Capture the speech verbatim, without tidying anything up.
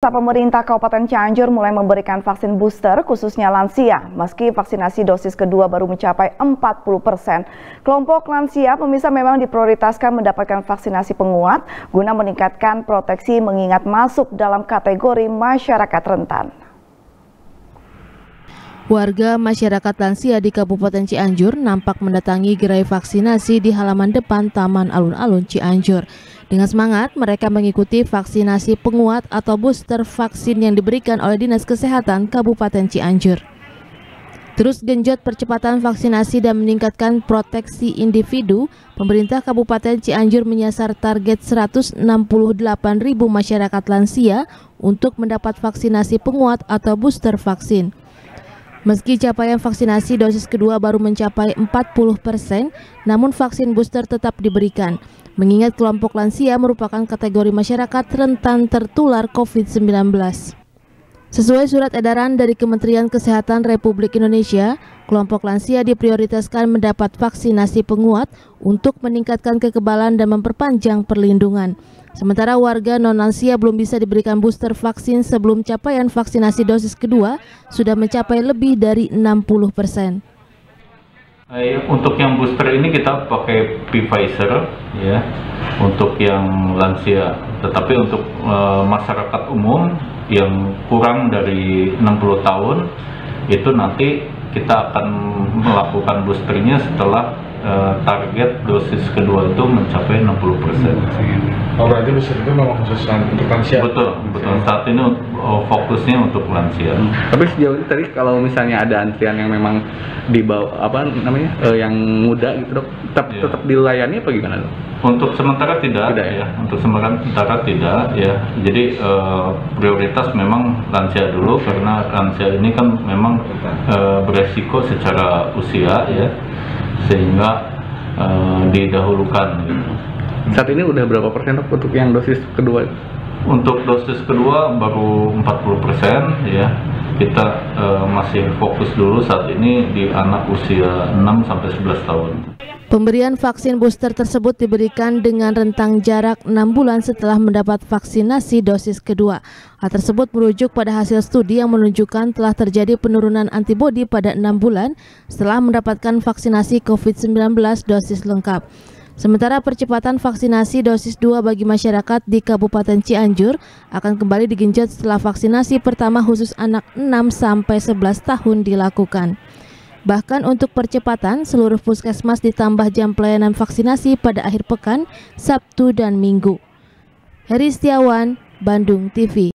Pemerintah Kabupaten Cianjur mulai memberikan vaksin booster khususnya lansia. Meski vaksinasi dosis kedua baru mencapai empat puluh persen, kelompok lansia pemirsa memang diprioritaskan mendapatkan vaksinasi penguat guna meningkatkan proteksi mengingat masuk dalam kategori masyarakat rentan. Warga masyarakat lansia di Kabupaten Cianjur nampak mendatangi gerai vaksinasi di halaman depan Taman Alun-Alun Cianjur. Dengan semangat, mereka mengikuti vaksinasi penguat atau booster vaksin yang diberikan oleh Dinas Kesehatan Kabupaten Cianjur. Terus genjot percepatan vaksinasi dan meningkatkan proteksi individu, pemerintah Kabupaten Cianjur menyasar target seratus enam puluh delapan ribu masyarakat lansia untuk mendapat vaksinasi penguat atau booster vaksin. Meski capaian vaksinasi dosis kedua baru mencapai empat puluh persen, namun vaksin booster tetap diberikan, mengingat kelompok lansia merupakan kategori masyarakat rentan tertular COVID sembilan belas. Sesuai surat edaran dari Kementerian Kesehatan Republik Indonesia, kelompok lansia diprioritaskan mendapat vaksinasi penguat untuk meningkatkan kekebalan dan memperpanjang perlindungan. Sementara warga non-lansia belum bisa diberikan booster vaksin sebelum capaian vaksinasi dosis kedua sudah mencapai lebih dari enam puluh persen. Untuk yang booster ini kita pakai Pfizer ya, untuk yang lansia. Tetapi untuk e, masyarakat umum yang kurang dari enam puluh tahun itu nanti kita akan melakukan boosternya setelah e, target dosis kedua itu mencapai enam puluh persen. Oh, berarti booster itu memang khusus untuk lansia? Betul, betul. Saat ini oh, fokusnya untuk lansia. Hmm. Tapi sejauh ini tadi kalau misalnya ada antrian yang memang dibawa apa namanya eh, yang muda gitu dok, tetap ya. tetap dilayani apa gimana dok? Untuk sementara tidak, tidak ya. ya. Untuk sementara tidak ya. Jadi eh, prioritas memang lansia dulu karena lansia ini kan memang eh, beresiko secara usia ya, sehingga eh, didahulukan. Gitu. Saat ini udah berapa persen dok untuk yang dosis kedua? Untuk dosis kedua baru empat puluh persen ya. Kita uh, masih fokus dulu saat ini di anak usia enam sampai sebelas tahun. Pemberian vaksin booster tersebut diberikan dengan rentang jarak enam bulan setelah mendapat vaksinasi dosis kedua. Hal tersebut merujuk pada hasil studi yang menunjukkan telah terjadi penurunan antibodi pada enam bulan setelah mendapatkan vaksinasi COVID sembilan belas dosis lengkap. Sementara percepatan vaksinasi dosis dua bagi masyarakat di Kabupaten Cianjur akan kembali digenjot setelah vaksinasi pertama khusus anak enam sampai sebelas tahun dilakukan. Bahkan untuk percepatan, seluruh puskesmas ditambah jam pelayanan vaksinasi pada akhir pekan, Sabtu dan Minggu. Heri Setiawan, Bandung T V.